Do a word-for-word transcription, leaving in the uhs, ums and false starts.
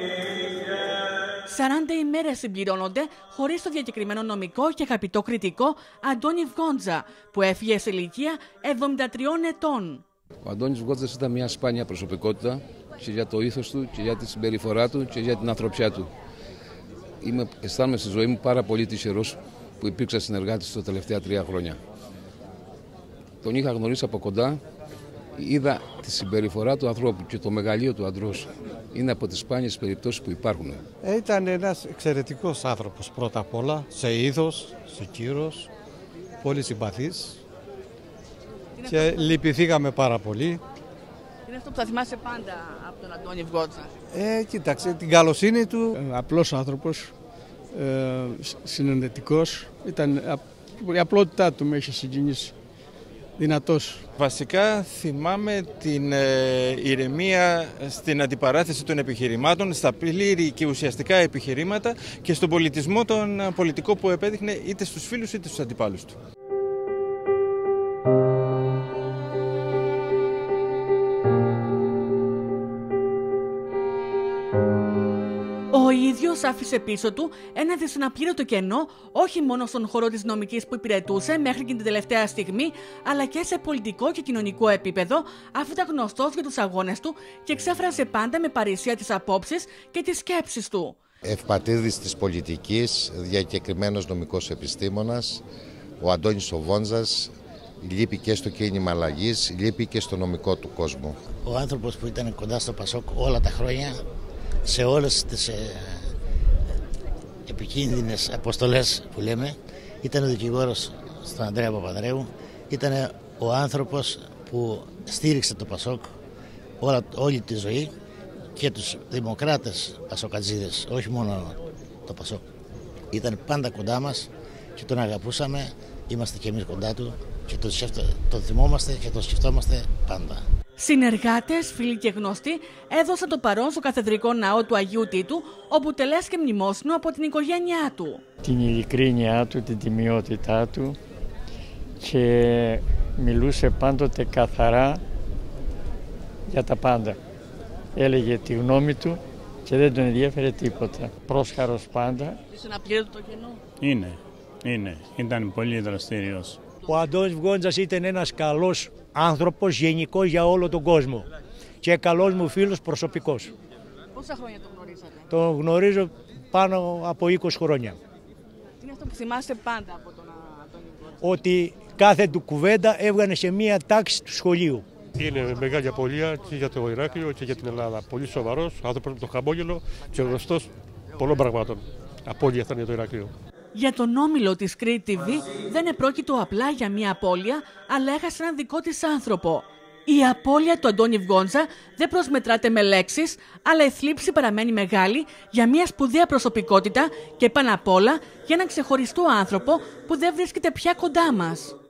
σαράντα ημέρες συμπληρώνονται χωρίς το διακεκριμένο νομικό και αγαπητό κριτικό Αντώνη Βγόντζα, που έφυγε σε ηλικία εβδομήντα τριών ετών. Ο Αντώνης Βγόντζας ήταν μια σπάνια προσωπικότητα και για το ήθος του και για τη συμπεριφορά του και για την ανθρωπιά του. Είμαι, αισθάνομαι στη ζωή μου πάρα πολύ τυχερός που υπήρξα συνεργάτης τα τελευταία τρία χρόνια. Τον είχα γνωρίσει από κοντά, είδα τη συμπεριφορά του ανθρώπου και το μεγαλείο του αντρός. Είναι από τις σπάνιες περιπτώσεις που υπάρχουν. Ήταν ένας εξαιρετικός άνθρωπος πρώτα απ' όλα, σε είδος, σε κύρος, πολύ συμπαθής και λυπηθήκαμε πάρα πολύ. Είναι αυτό που θα θυμάσαι πάντα από τον Αντώνη Βγόντζα? Ε, κοίταξε, την καλοσύνη του. Ε, απλός άνθρωπος, ε, συνενετικός, ήταν, η απλότητά του με είχε συγκινήσει. Δυνατός. Βασικά θυμάμαι την ε, ηρεμία στην αντιπαράθεση των επιχειρημάτων, στα πλήρη και ουσιαστικά επιχειρήματα και στον πολιτισμό τον πολιτικό που επέδειχνε είτε στους φίλους είτε στους αντιπάλους του. Ο ίδιος άφησε πίσω του ένα δυσαναπλήρωτο κενό, όχι μόνο στον χώρο της νομικής που υπηρετούσε μέχρι και την τελευταία στιγμή, αλλά και σε πολιτικό και κοινωνικό επίπεδο, αφού ήταν γνωστός για τους αγώνες του και εξέφρασε πάντα με παρησία τις απόψεις και τις σκέψεις του. Ευπατήδης της πολιτικής, διακεκριμένος νομικός επιστήμονας, ο Αντώνης ο Βγόντζας λείπει και στο κίνημα αλλαγής, λείπει και στο νομικό του κόσμο. Ο άνθρωπος που ήταν κοντά στο Πασόκ όλα τα χρόνια, σε όλες τις ε, επικίνδυνες αποστολές που λέμε, ήταν ο δικηγόρος στον Ανδρέα Παπανδρέου, ήταν ο άνθρωπος που στήριξε το Πασόκ όλα, όλη τη ζωή και τους δημοκράτες πασοκατζίδες, όχι μόνο το Πασόκ. Ήταν πάντα κοντά μας και τον αγαπούσαμε, είμαστε και εμείς κοντά του και τον, σκεφτο, τον θυμόμαστε και τον σκεφτόμαστε πάντα. Συνεργάτες, φίλοι και γνωστοί έδωσαν το παρόν στο καθεδρικό ναό του Αγίου Τίτου, όπου τελέσκε μνημόσυνο από την οικογένειά του. Την ειλικρίνειά του, την τιμιότητά του και μιλούσε πάντοτε καθαρά για τα πάντα. Έλεγε τη γνώμη του και δεν τον ενδιέφερε τίποτα. Πρόσχαρος πάντα. Δυσαναπλήρωτο το κενό. Είναι, είναι. Ήταν πολύ δραστήριος. Ο Αντώνης Βγόντζας ήταν ένας καλός άνθρωπος γενικός για όλο τον κόσμο και καλός μου φίλος προσωπικός. Πόσα χρόνια τον γνωρίζατε? Τον γνωρίζω πάνω από είκοσι χρόνια. Τι είναι αυτό που θυμάστε πάντα από τον Αντώνη Βγόντζα? Ότι κάθε του κουβέντα έβγανε σε μία τάξη του σχολείου. Είναι μεγάλη απώλεια και για το Ηράκλειο και για την Ελλάδα. Πολύ σοβαρός, άνθρωπος με το χαμόγελο και γνωστός πολλών πραγμάτων. Απώλεια θα είναι το Ηράκλειο. Για τον όμιλο της Crete τι βι δεν επρόκειτο απλά για μια απώλεια, αλλά έχασε έναν δικό της άνθρωπο. Η απώλεια του Αντώνη Βγόντζα δεν προσμετράται με λέξεις, αλλά η θλίψη παραμένει μεγάλη για μια σπουδαία προσωπικότητα και πάνω απ' όλα για έναν ξεχωριστό άνθρωπο που δεν βρίσκεται πια κοντά μας.